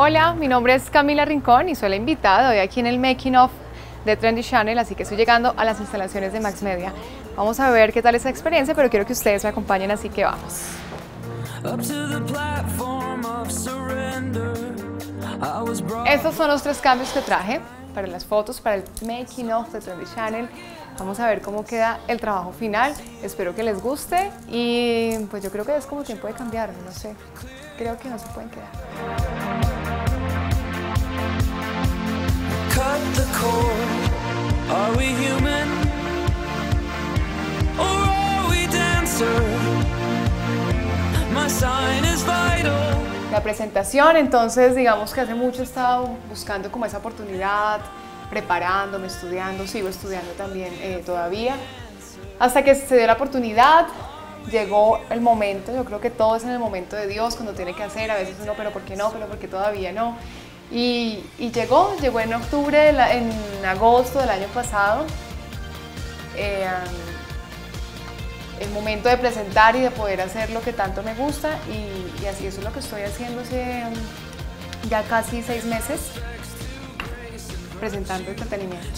Hola, mi nombre es Camila Rincón y soy la invitada hoy aquí en el Making of de Trendy Channel, así que estoy llegando a las instalaciones de Max Media. Vamos a ver qué tal esa experiencia, pero quiero que ustedes me acompañen, así que vamos. Estos son los 3 cambios que traje para las fotos, para el Making of de Trendy Channel. Vamos a ver cómo queda el trabajo final. Espero que les guste y pues yo creo que es como tiempo de cambiar, no sé. Creo que no se pueden quedar. Cut the cord. Are we human or are we dancer? My sign is vital. La presentación, entonces digamos que hace mucho he estado buscando como esa oportunidad, preparándome, estudiando, sigo estudiando también todavía, hasta que se dio la oportunidad, llegó el momento. Yo creo que todo es en el momento de Dios, cuando tiene que hacer, a veces uno, pero ¿por qué no? Pero ¿por qué todavía no? Y llegó en octubre, en agosto del año pasado, el momento de presentar y de poder hacer lo que tanto me gusta, y así eso es lo que estoy haciendo hace ya casi 6 meses, presentando entretenimiento.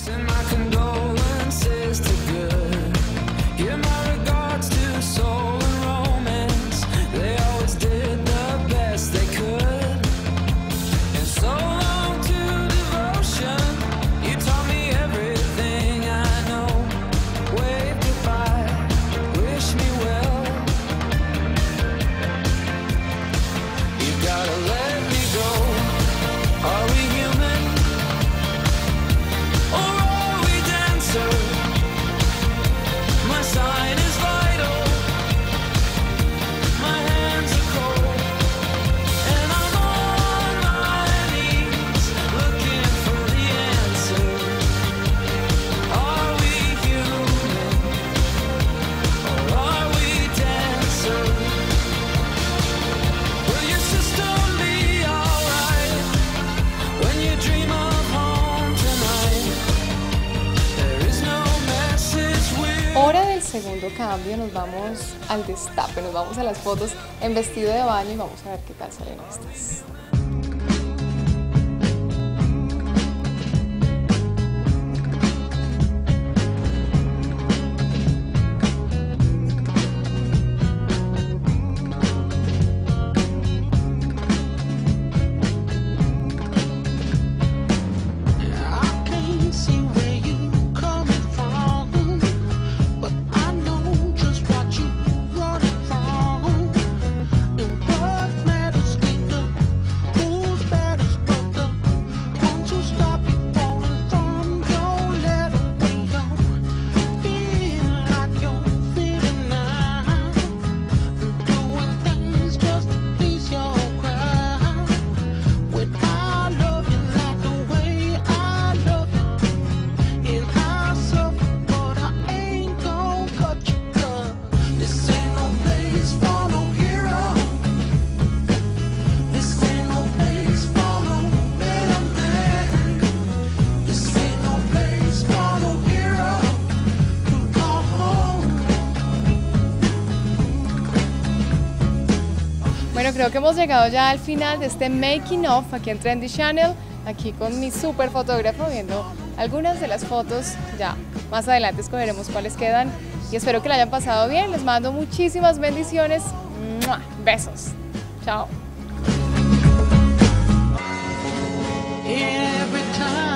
Hora del segundo cambio, nos vamos al destape, nos vamos a las fotos en vestido de baño y vamos a ver qué tal salen estas. Bueno, creo que hemos llegado ya al final de este Making of aquí en Trendy Channel, aquí con mi super fotógrafo viendo algunas de las fotos. Ya más adelante escogeremos cuáles quedan y espero que la hayan pasado bien. Les mando muchísimas bendiciones. ¡Mua! Besos. Chao. Every time